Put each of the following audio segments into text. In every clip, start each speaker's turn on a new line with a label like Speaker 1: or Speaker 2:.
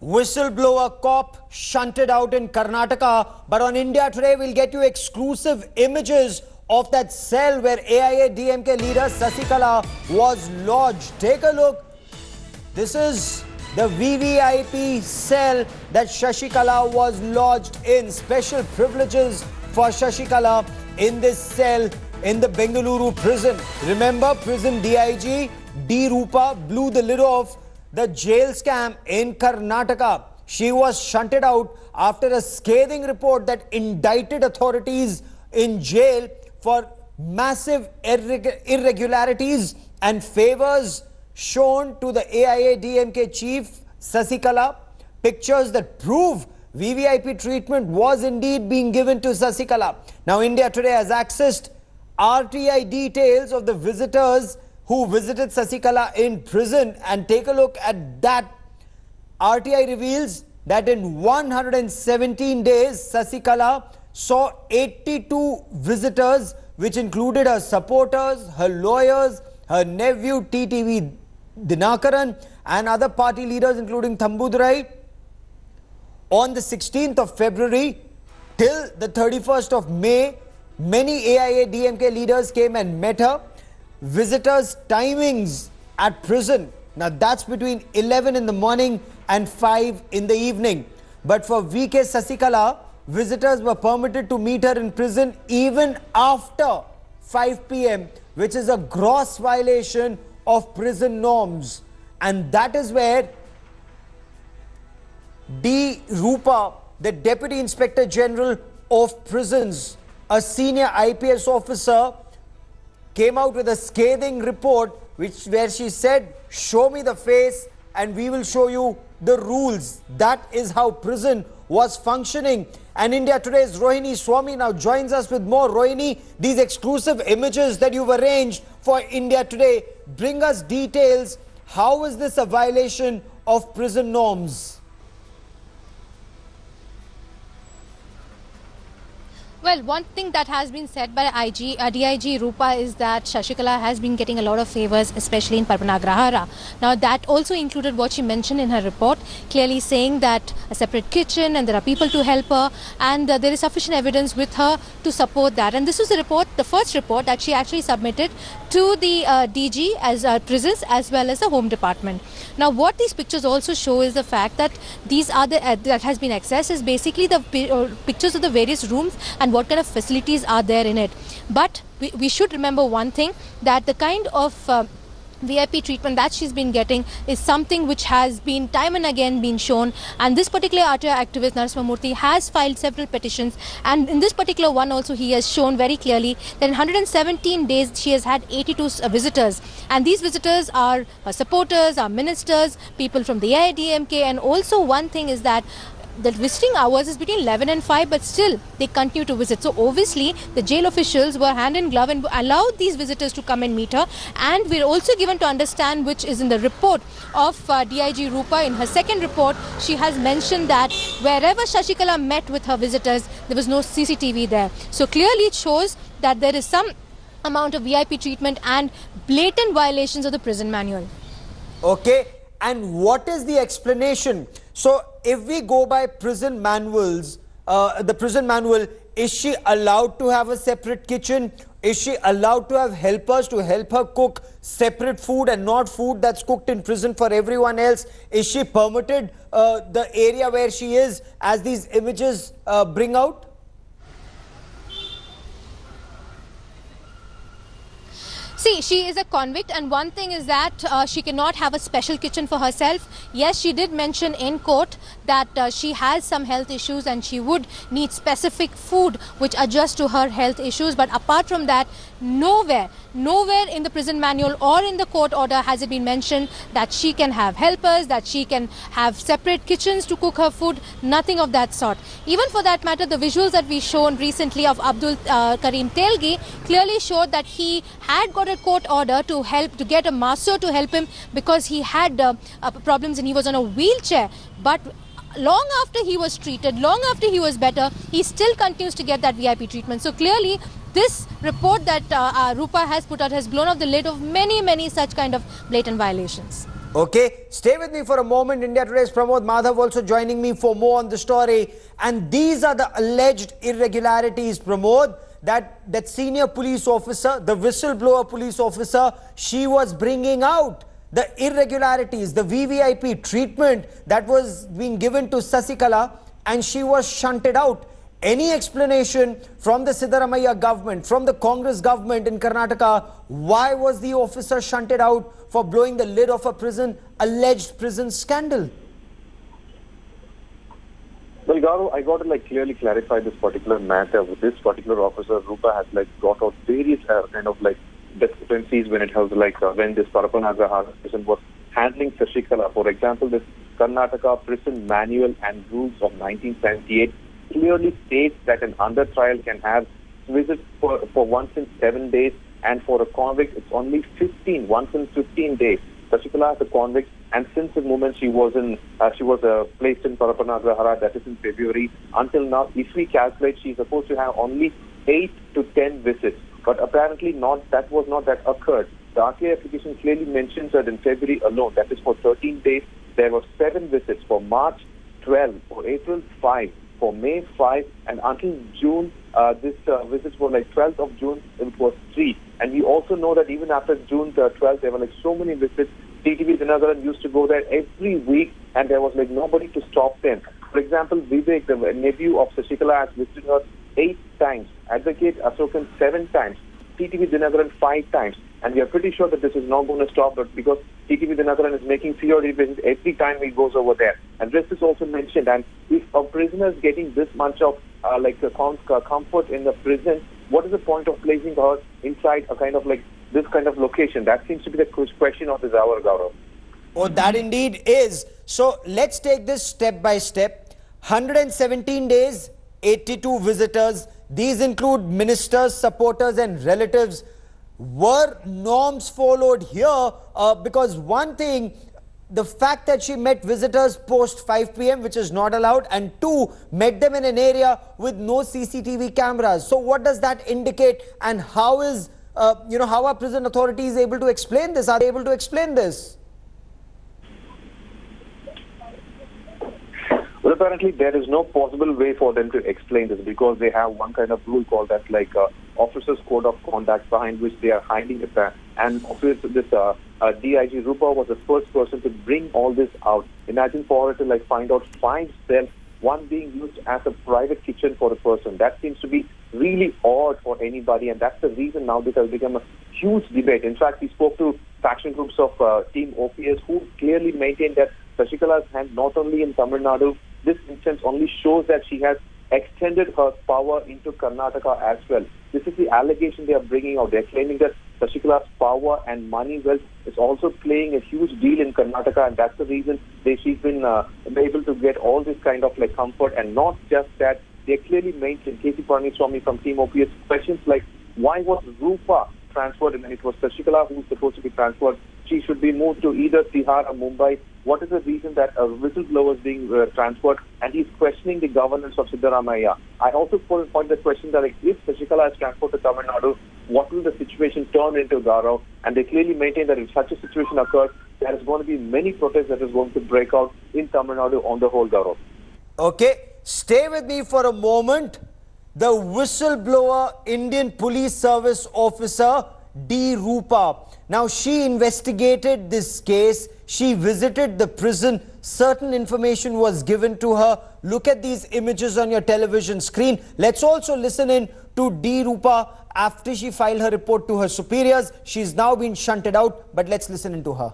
Speaker 1: Whistleblower cop shunted out in Karnataka. But on India Today, we'll get you exclusive images of that cell where AIADMK leader Sasikala was lodged. Take a look. This is the VVIP cell that Sasikala was lodged in. Special privileges for Sasikala in this cell in the Bengaluru prison. Remember, prison DIG D. Rupa blew the lid off the jail scam in Karnataka. She was shunted out after a scathing report that indicted authorities in jail for massive irregularities and favors shown to the AIADMK chief Sasikala. Pictures that prove VVIP treatment was indeed being given to Sasikala. Now, India Today has accessed RTI details of the visitors who visited Sasikala in prison, and take a look at that. RTI reveals that in 117 days, Sasikala saw 82 visitors, which included her supporters, her lawyers, her nephew TTV Dinakaran, and other party leaders including Thambudurai. On the 16th of February till the 31st of May, many AIADMK leaders came and met her. Visitors' timings at prison, now that's between 11 in the morning and 5 in the evening. But for VK Sasikala, visitors were permitted to meet her in prison even after 5 p.m., which is a gross violation of prison norms. And that is where D. Rupa, the Deputy Inspector General of Prisons, a senior IPS officer, came out with a scathing report where she said, "Show me the face and we will show you the rules." That is how prison was functioning. And India Today's Rohini Swami now joins us with more. Rohini, these exclusive images that you've arranged for India Today, bring us details. How is this a violation of prison norms?
Speaker 2: Well, one thing that has been said by DIG Rupa is that Sasikala has been getting a lot of favors, especially in Parvanagrahara. Now, that also included what she mentioned in her report, clearly saying that a separate kitchen and there are people to help her, and there is sufficient evidence with her to support that. And this was the report, the first report that she actually submitted to the DG as prisons as well as the Home Department. Now, what these pictures also show is the fact that these are that has been accessed is basically the pictures of the various rooms and what kind of facilities are there in it. But we should remember one thing, that the kind of VIP treatment that she's been getting is something which has been time and again been shown, and this particular RTI activist Narasimha Murthy has filed several petitions, and in this particular one also he has shown very clearly that in 117 days she has had 82 visitors, and these visitors are her supporters, are ministers, people from the AIADMK. And also one thing is that the visiting hours is between 11 and 5, but still they continue to visit. So obviously the jail officials were hand in glove and allowed these visitors to come and meet her. And we're also given to understand, which is in the report of DIG Rupa, in her second report, she has mentioned that wherever Sasikala met with her visitors, there was no CCTV there. So clearly it shows that there is some amount of VIP treatment and blatant violations of the prison manual.
Speaker 1: Okay, and what is the explanation? So if we go by prison manuals, the prison manual, is she allowed to have a separate kitchen? Is she allowed to have helpers to help her cook separate food and not food that's cooked in prison for everyone else? Is she permitted the area where she is, as these images bring out?
Speaker 2: See, she is a convict, and one thing is that she cannot have a special kitchen for herself. Yes, she did mention in court that she has some health issues and she would need specific food which adjusts to her health issues. But apart from that, nowhere in the prison manual or in the court order has it been mentioned that she can have helpers, that she can have separate kitchens to cook her food, nothing of that sort. Even for that matter, the visuals that we shown recently of Abdul Karim Telgi clearly showed that he had got a court order to get a master to help him because he had problems and he was on a wheelchair. But long after he was treated, long after he was better, he still continues to get that VIP treatment. So clearly this report that Rupa has put out has blown off the lid of many such kind of blatant violations.
Speaker 1: Okay, stay with me for a moment. India Today's Pramod Madhav also joining me for more on the story. And these are the alleged irregularities, Pramod, that senior police officer, the whistleblower police officer, she was bringing out. The irregularities, the VVIP treatment that was being given to Sasikala, and she was shunted out. Any explanation from the Siddaramaiah government, from the Congress government in Karnataka, why was the officer shunted out for blowing the lid of a alleged prison scandal?
Speaker 3: Well, Gaurav, I got to clearly clarify this particular matter. With this particular officer, Rupa has brought out various discrepancies when it has when this Parapanagrahara prison was handling Sasikala. For example, this Karnataka Prison Manual and Rules of 1978 clearly states that an under trial can have visits for once in 7 days, and for a convict it's only once in 15 days. Sasikala is a convict, and since the moment she was placed in Parapanagrahara, that is in February, until now, if we calculate, she's supposed to have only 8 to 10 visits. But apparently that occurred. The RTI application clearly mentions that in February alone, that is for 13 days, there were 7 visits for March 12, for April 5, for May 5, and until June, this visits were 12th of June, it was 3. And we also know that even after June 12th, there were so many visits. TTV Dinagaran used to go there every week, and there was nobody to stop them. For example, Vivek, the nephew of Sasikala, has visited her 8 times. Advocate Ashokan 7 times. TTV Dinagaran 5 times. And we are pretty sure that this is not going to stop, but because TTV Dinagaran is making COD visits every time he goes over there. And this is also mentioned. And if a prisoner is getting this much of comfort in the prison, what is the point of placing her inside a this kind of location? That seems to be the question of this hour, Gaurav.
Speaker 1: Oh, that indeed is. So let's take this step by step. 117 days, 82 visitors. These include ministers, supporters and relatives. Were norms followed here? Because one thing, the fact that she met visitors post 5 p.m, which is not allowed, and 2, met them in an area with no CCTV cameras. So what does that indicate, and how is, how are prison authorities able to explain this? Are they able to explain this?
Speaker 3: Well, apparently there is no possible way for them to explain this, because they have one kind of rule called that officers' code of conduct, behind which they are hiding it. And obviously this DIG Rupa was the first person to bring all this out. Imagine for her to find out 5 cells, one being used as a private kitchen for a person. That seems to be really odd for anybody, and that's the reason now this has become a huge debate. In fact, we spoke to faction groups of Team OPS who clearly maintained that Sasikala's hand not only in Tamil Nadu. This instance only shows that she has extended her power into Karnataka as well. This is the allegation they are bringing out. They are claiming that Sasikala's power and money wealth is also playing a huge deal in Karnataka, and that's the reason she's been able to get all this kind of comfort. And not just that, they clearly mentioned, K.C. Palaniswamy from Team OPS, questions like, why was Rupa transferred and it was Sasikala who was supposed to be transferred? She should be moved to either Tihar or Mumbai. What is the reason that a whistleblower is being transferred? And he's questioning the governance of Siddaramaiah. I also point the question that if Sasikala is transferred to Tamil Nadu, what will the situation turn into, Gaurav? And they clearly maintain that if such a situation occurs, there is going to be many protests that is going to break out in Tamil Nadu on the whole, Gaurav.
Speaker 1: Okay, stay with me for a moment. The whistleblower Indian Police Service officer D. Rupa. Now, she investigated this case. She visited the prison. Certain information was given to her. Look at these images on your television screen. Let's also listen in to D. Rupa after she filed her report to her superiors. She's now been shunted out, but let's listen into her.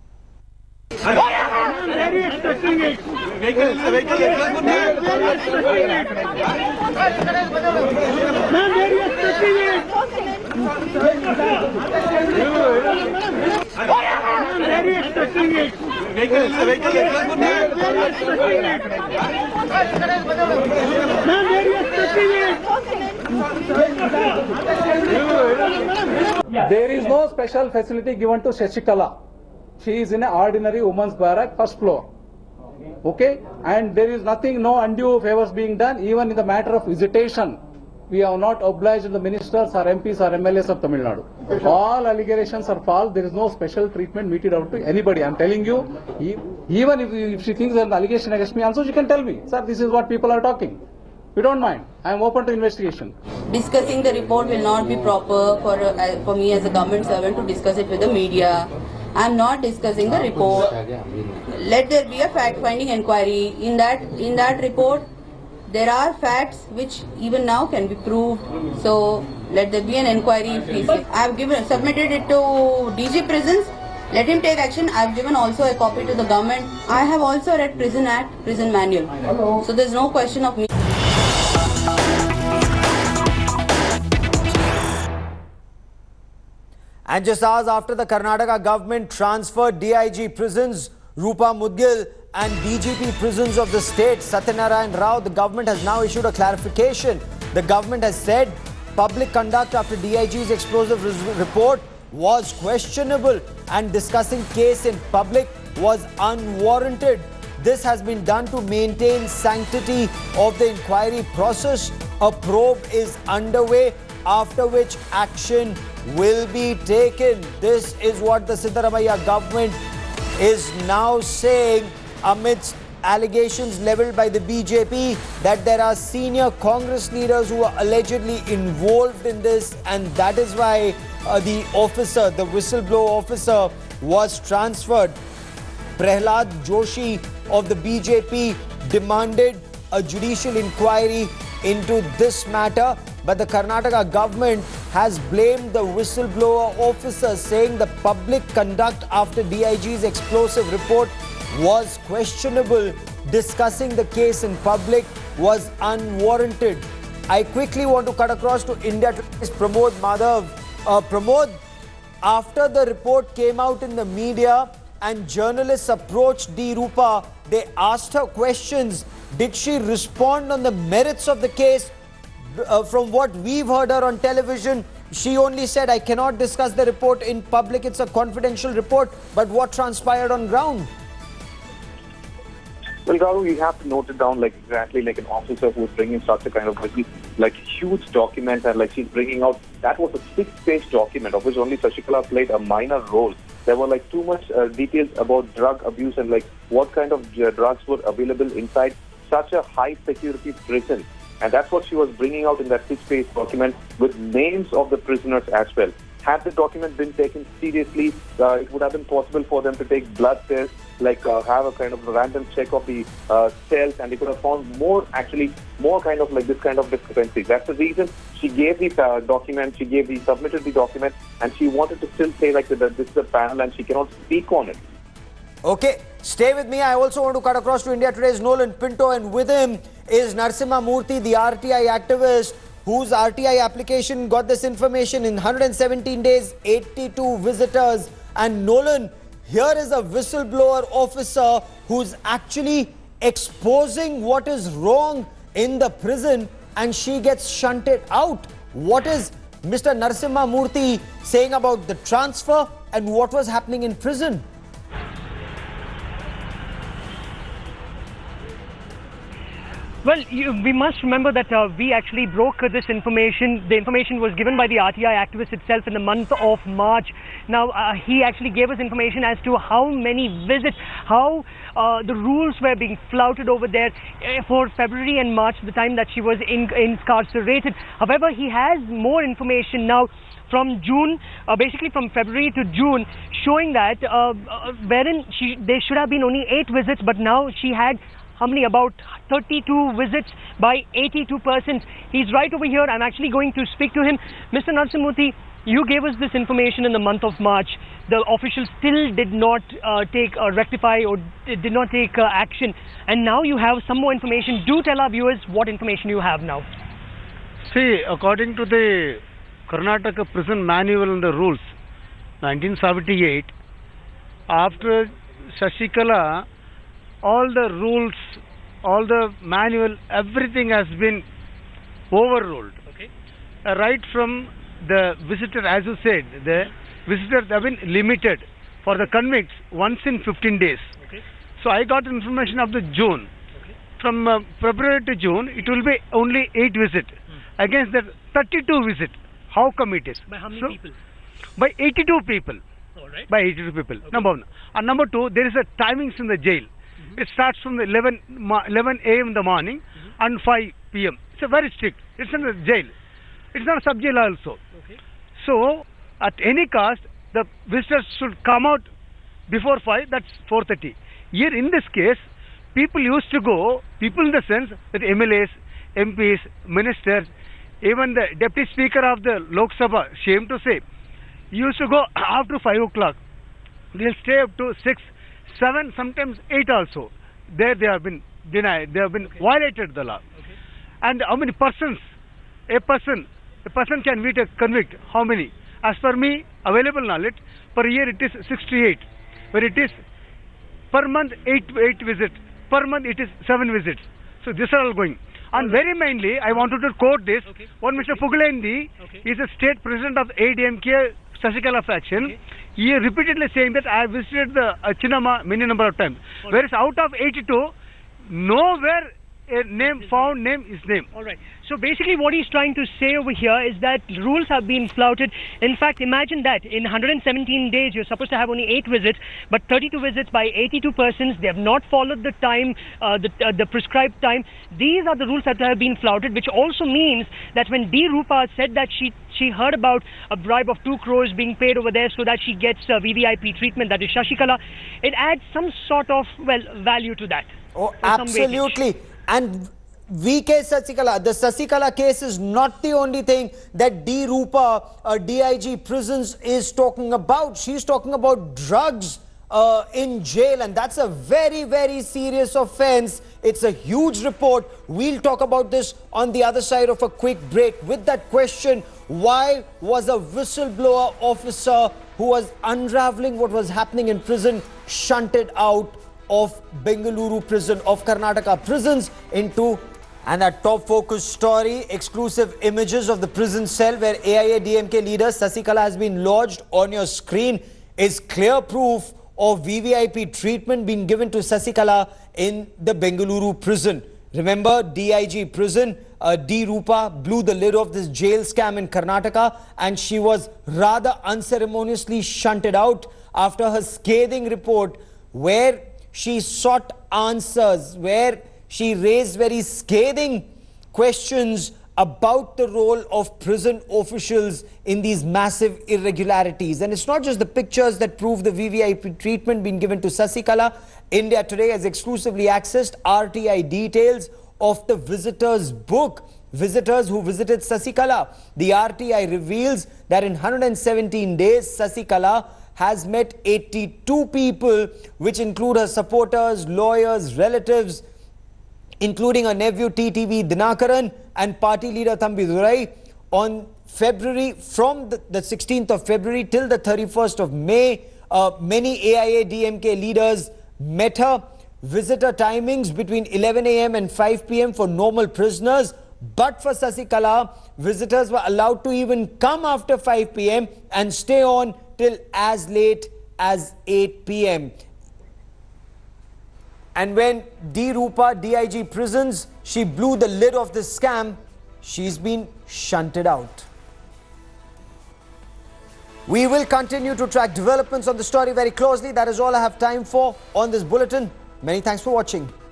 Speaker 4: I'm very expecting it. I'm very expecting it. I'm very expecting it.
Speaker 5: There is no special facility given to Sasikala. She is in an ordinary woman's barrack, first floor. Okay? And there is nothing, no undue favors being done, even in the matter of visitation. we have not obliged the ministers or MPs or MLAs of Tamil Nadu. All allegations are false. There is no special treatment meted out to anybody. I am telling you, even if she thinks there is an allegation against me, also she can tell me, sir, this is what people are talking. We don't mind. I am open to investigation.
Speaker 6: Discussing the report will not be proper for me as a government servant to discuss it with the media. I am not discussing the report. Let there be a fact-finding inquiry. In that report, there are facts which even now can be proved. So let there be an inquiry. I have submitted it to DG Prisons. Let him take action. I have given also a copy to the government. I have also read Prison Act, Prison Manual. So there is no question of me.
Speaker 1: And just hours after the Karnataka government transferred DIG Prisons, Rupa Mudgil, and DGP Prisons of the state, Satyanarayan Rao, the government has now issued a clarification. The government has said public conduct after DIG's explosive report was questionable and discussing case in public was unwarranted. This has been done to maintain sanctity of the inquiry process. A probe is underway, after which action will be taken. This is what the Siddaramaiah government is now saying amidst allegations leveled by the BJP that there are senior Congress leaders who are allegedly involved in this, and that is why the whistleblower officer was transferred. Prahlad Joshi of the BJP demanded a judicial inquiry into this matter, but the Karnataka government has blamed the whistleblower officer, saying the public conduct after DIG's explosive report was questionable. Discussing the case in public was unwarranted. I quickly want to cut across to India Today's Pramod Madhav. Pramod, after the report came out in the media and journalists approached D. Rupa, they asked her questions. Did she respond on the merits of the case? From what we've heard her on television, she only said, I cannot discuss the report in public, it's a confidential report. But what transpired on ground?
Speaker 3: Well, Gaurav, you have to note it down exactly like an officer who is bringing such a kind of huge document, and she's bringing out, that was a 6-page document of which only Shashikala played a minor role. There were too much details about drug abuse and what kind of drugs were available inside such a high security prison. And that's what she was bringing out in that 6-page document with names of the prisoners as well. Had the document been taken seriously, it would have been possible for them to take blood tests, have a kind of random check of the cells, and they could have found more kind of this kind of discrepancy. That's the reason she gave the document, submitted the document, and she wanted to still say that this is a panel and she cannot speak on it.
Speaker 1: Okay, stay with me. I also want to cut across to India Today's Nolan Pinto, and with him is Narasimha Murthy, the RTI activist, whose RTI application got this information in 117 days, 82 visitors. And Nolan, here is a whistleblower officer who's actually exposing what is wrong in the prison, and she gets shunted out. What is Mr. Narasimha Murthy saying about the transfer and what was happening in prison?
Speaker 7: Well, we must remember that we actually broke this information. The information was given by the RTI activist itself in the month of March. Now, he actually gave us information as to how many visits, how the rules were being flouted over there for February and March, the time that she was incarcerated. However, he has more information now from June, basically from February to June, showing that wherein there should have been only 8 visits, but now she had how many? About 32 visits by 82 persons. He's right over here. I'm actually going to speak to him. Mr. Narasimha Murthy, you gave us this information in the month of March. The officials still did not rectify or did not take action. And now you have some more information. Do tell our viewers what information you have now.
Speaker 8: See, according to the Karnataka Prison Manual and the Rules, 1978, after Shashikala, all the rules, all the manual, everything has been overruled.
Speaker 7: Okay.
Speaker 8: Right from the visitor, as you said, the visitors have been limited for the convicts once in 15 days.
Speaker 7: Okay.
Speaker 8: So I got information of the June.
Speaker 7: Okay.
Speaker 8: From February to June, it will be only 8 visits. against that 32 visit. How come it is?
Speaker 7: By how many people?
Speaker 8: By 82 people.
Speaker 7: All right.
Speaker 8: By 82 people.
Speaker 7: Okay.
Speaker 8: Number one. And number two, there is a timings in the jail. It starts from the 11 a.m. in the morning and 5 p.m. It's a very strict. It's in the jail. It's not a sub-jail also.
Speaker 7: Okay.
Speaker 8: So, at any cost, the visitors should come out before 5, that's 4:30. Here in this case, people used to go, people in the sense that MLAs, MPs, ministers, even the deputy speaker of the Lok Sabha, shame to say, used to go after 5 o'clock. They'll stay up to 6, 7, sometimes 8 also. There they have been denied, they have been violated the law. And how many persons? A person can meet a convict. How many? As per me, available knowledge, per year it is 68. Where it is per month 8 visits. Per month it is 7 visits. So these are all going. And very mainly, I wanted to quote this. One Mr. Pugalandi is a state president of ADMK Sasikala faction. He repeatedly saying that I have visited the Chinnamma many number of times. Whereas out of 82, nowhere a name found his name.
Speaker 7: All right. So basically what he's trying to say over here is that rules have been flouted. In fact, imagine that in 117 days you're supposed to have only 8 visits, but 32 visits by 82 persons. They have not followed the time, the prescribed time. These are the rules that have been flouted, which also means that when D. Rupa said that she heard about a bribe of 2 crores being paid over there so that she gets VVIP treatment, that is Shashikala, it adds some sort of, well, value to that.
Speaker 1: Oh, absolutely. And VK Sasikala, the Sasikala case is not the only thing that D. Rupa, DIG Prisons, is talking about. She's talking about drugs in jail, and that's a very, very serious offense. It's a huge report. We'll talk about this on the other side of a quick break. With that question, why was a whistleblower officer who was unraveling what was happening in prison shunted out of Bengaluru prison, of Karnataka prisons, into, and that top focus story, exclusive images of the prison cell where AIADMK leader Sasikala has been lodged on your screen is clear proof of VVIP treatment being given to Sasikala in the Bengaluru prison. Remember, DIG prison, D. Rupa blew the lid off this jail scam in Karnataka, and she was rather unceremoniously shunted out after her scathing report where she sought answers, where she raised very scathing questions about the role of prison officials in these massive irregularities. And it's not just the pictures that prove the VVIP treatment being given to Sasikala. India Today has exclusively accessed RTI details of the visitors' book. Visitors who visited Sasikala. The RTI reveals that in 117 days, Sasikala has met 82 people, which include her supporters, lawyers, relatives, including her nephew TTV Dinakaran and party leader Thambi Durai. On February, from the 16th of February till the 31st of May, many AIADMK leaders met her. Visitor timings between 11 a.m. and 5 p.m. for normal prisoners. But for Sasikala, visitors were allowed to even come after 5 p.m. and stay on till as late as 8 p.m. And when D. Rupa, DIG Prisons, she blew the lid off this scam, she's been shunted out. We will continue to track developments on the story very closely. That is all I have time for on this bulletin. Many thanks for watching.